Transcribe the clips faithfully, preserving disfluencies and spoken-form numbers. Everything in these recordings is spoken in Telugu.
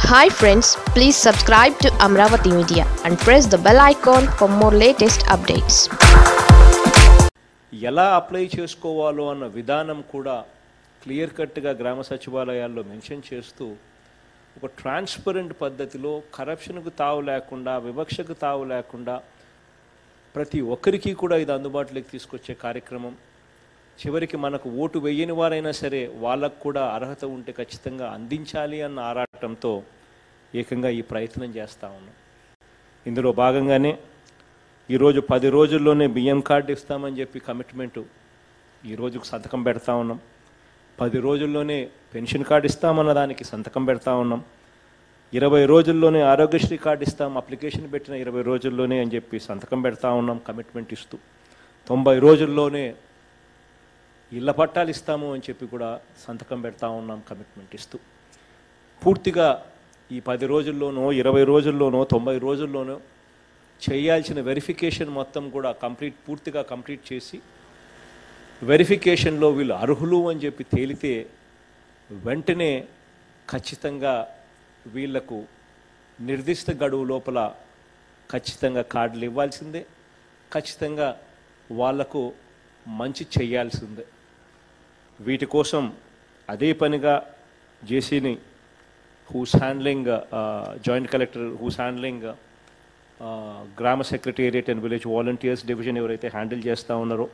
Hi friends, please subscribe to Amravati Media and press the bell icon for more latest updates. ఎలా అప్లై చేసుకోవాలో అన్న విధానం కూడా క్లియర్ కట్గా గ్రామ సచివాలయాల్లో మెన్షన్ చేస్తూ ఒక ట్రాన్స్పరెంట్ పద్ధతిలో కరప్షన్కు తావు లేకుండా వివక్షకు తావు లేకుండా ప్రతి ఒక్కరికి కూడా ఇది అందుబాటులోకి తీసుకొచ్చే కార్యక్రమం. చివరికి మనకు ఓటు వేయని వారైనా సరే వాళ్ళకు కూడా అర్హత ఉంటే ఖచ్చితంగా అందించాలి అన్న ఆరాటంతో ఏకంగా ఈ ప్రయత్నం చేస్తూ ఉన్నాం. ఇందులో భాగంగానే ఈరోజు పది రోజుల్లోనే బియ్యం కార్డు ఇస్తామని చెప్పి కమిట్మెంటు ఈరోజుకు సంతకం పెడతా ఉన్నాం. పది రోజుల్లోనే పెన్షన్ కార్డు ఇస్తామన్న దానికి సంతకం పెడతా ఉన్నాం. ఇరవై రోజుల్లోనే ఆరోగ్యశ్రీ కార్డు ఇస్తాం అప్లికేషన్ పెట్టిన ఇరవై రోజుల్లోనే అని చెప్పి సంతకం పెడతా ఉన్నాం కమిట్మెంట్ ఇస్తూ. తొంభై రోజుల్లోనే ఇళ్ల పట్టాలు ఇస్తాము అని చెప్పి కూడా సంతకం పెడతా ఉన్నాం కమిట్మెంట్ ఇస్తూ. పూర్తిగా ఈ పది రోజుల్లోనో ఇరవై రోజుల్లోనో తొంభై రోజుల్లోనో చేయాల్సిన వెరిఫికేషన్ మొత్తం కూడా కంప్లీట్ పూర్తిగా కంప్లీట్ చేసి వెరిఫికేషన్లో వీళ్ళు అర్హులు అని చెప్పి తేలితే వెంటనే ఖచ్చితంగా వీళ్లకు నిర్దిష్ట గడువు లోపల ఖచ్చితంగా కార్డులు ఇవ్వాల్సిందే, ఖచ్చితంగా వాళ్లకు మంచి చేయాల్సిందే. వీటి కోసం అదే పనిగా జేసీని who's handling joint collector who's handling గ్రామ secretariat and village volunteers division ఎవరైతే హ్యాండిల్ చేస్తూ ఉన్నారో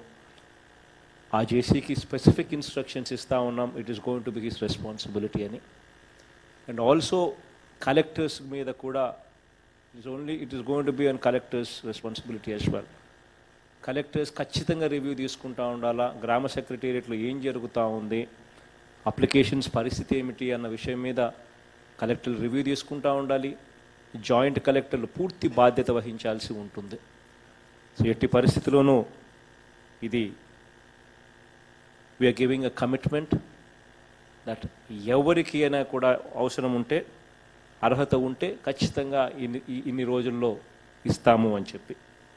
ఆ జేసీకి స్పెసిఫిక్ ఇన్స్ట్రక్షన్స్ ఇస్తూ ఉన్నాం. It is going to be his responsibility అని. అండ్ ఆల్సో కలెక్టర్స్ మీద కూడా it's only it is going to be on collectors responsibility as well. Collectors ఖచ్చితంగా రివ్యూ తీసుకుంటూ ఉండాలా, గ్రామ సెక్రటేరియట్లో ఏం జరుగుతూ ఉంది, అప్లికేషన్స్ పరిస్థితి ఏమిటి అన్న విషయం మీద కలెక్టర్లు రివ్యూ తీసుకుంటూ ఉండాలి. జాయింట్ కలెక్టర్లు పూర్తి బాధ్యత వహించాల్సి ఉంటుంది. సో ఎట్టి పరిస్థితిలోనూ ఇది we're giving a commitment that ఎవరికి అయినా కూడా అవసరం ఉంటే అర్హత ఉంటే ఖచ్చితంగా ఇన్ని ఇన్ని రోజుల్లో ఇస్తాము అని చెప్పి.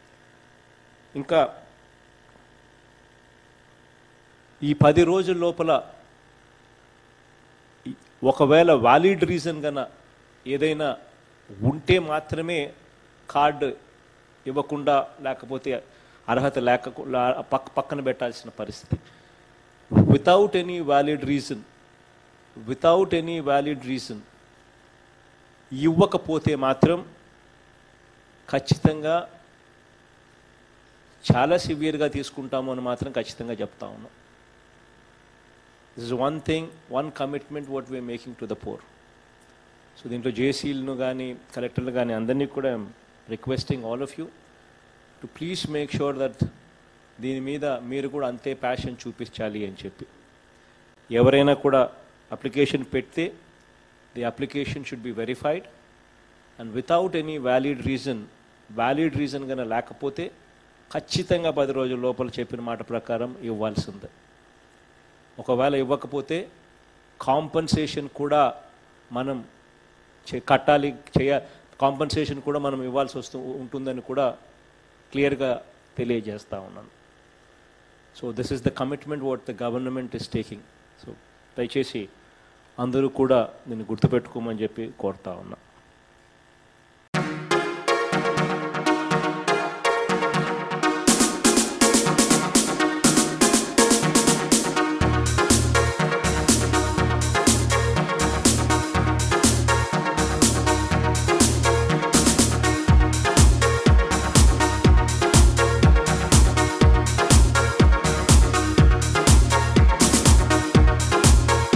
ఇంకా ఈ పది రోజుల లోపల ఒకవేళ వ్యాలిడ్ రీజన్ కన్నా ఏదైనా ఉంటే మాత్రమే కార్డు ఇవ్వకుండా లేకపోతే అర్హత లేక పక్క పక్కన పెట్టాల్సిన పరిస్థితి. Without any valid reason without any valid reason ఇవ్వకపోతే మాత్రం ఖచ్చితంగా చాలా సివియర్గా తీసుకుంటాము అని మాత్రం ఖచ్చితంగా చెప్తా ఉన్నాం. This is one thing one commitment what we're making to the poor. So దీంట్లో జేసీలను కానీ కలెక్టర్లు కానీ అందరినీ కూడా requesting all of you to please make sure that దీని మీద మీరు కూడా అంతే ప్యాషన్ చూపించాలి అని చెప్పి. ఎవరైనా కూడా అప్లికేషన్ పెడితే the application should be verified and without any valid reason valid reason కన్నా లేకపోతే ఖచ్చితంగా పది రోజుల లోపల చెప్పిన మాట ప్రకారం ఇవ్వాల్సిందే. ఒకవేళ ఇవ్వకపోతే కాంపన్సేషన్ కూడా మనం కట్టాలి చేయ కాంపన్సేషన్ కూడా మనం ఇవ్వాల్సి వస్తూ ఉంటుందని కూడా క్లియర్గా తెలియజేస్తూ ఉన్నాను. So this is the commitment what the government is taking. So దయచేసి అందరూ కూడా దీన్ని గుర్తుపెట్టుకోమని చెప్పి కోరుతా ఉన్నా.